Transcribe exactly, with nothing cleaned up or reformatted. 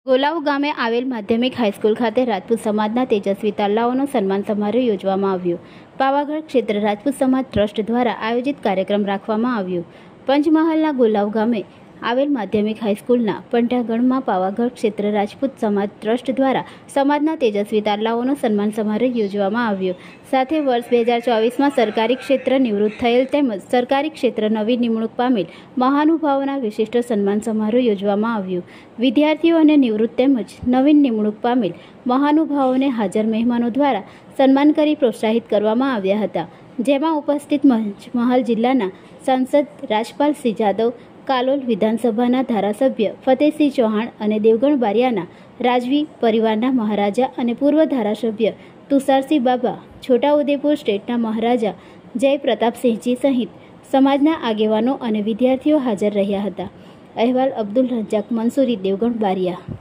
ગોલાવ ગામે આવેલ માધ્યમિક હાઈસ્કૂલ ખાતે રાજપૂત સમાજના તેજસ્વી તારલાઓનો સન્માન સમારોહ યોજવામાં આવ્યો। પાવાગઢ ક્ષેત્ર રાજપૂત સમાજ ટ્રસ્ટ દ્વારા આયોજિત કાર્યક્રમ રાખવામાં આવ્યો। પંચમહાલના ગોલાવ ગામે આવેલ માધ્યમિક હાઈસ્કૂલના પંટાગણમાં પાવાગઢ ક્ષેત્ર રાજપૂત સમાજ ટ્રસ્ટ દ્વારા સમાજના તેજસ્વી તારલાઓનો સન્માન સમારોહ યોજવામાં આવ્યો। સાથે વર્ષ બે હજાર ચોવીસમાં સરકારી ક્ષેત્ર નિવૃત્ત થયેલ તેમજ સરકારી ક્ષેત્ર નવી નિમણૂક પામેલ મહાનુભાવોના વિશિષ્ટ સન્માન સમારોહ યોજવામાં આવ્યો। વિદ્યાર્થીઓ અને નિવૃત્ત તેમજ નવીન નિમણૂક પામેલ મહાનુભાવોને હાજર મહેમાનો દ્વારા સન્માન કરી પ્રોત્સાહિત કરવામાં આવ્યા હતા, જેમાં ઉપસ્થિત પંચમહાલ જિલ્લાના સાંસદ રાજપાલસિંહ જાદવ, કાલોલ વિધાનસભાના ધારાસભ્ય ફતેહસિંહ ચૌહાણ અને દેવગણ બારિયાના રાજવી પરિવારના મહારાજા અને પૂર્વ ધારાસભ્ય તુષારસિંહ બાબા, છોટાઉદેપુર સ્ટેટના મહારાજા જય પ્રતાપસિંહજી સહિત સમાજના આગેવાનો અને વિદ્યાર્થીઓ હાજર રહ્યા હતા। અહેવાલ અબ્દુલ રજાક મંસૂરી, દેવગણ બારિયા।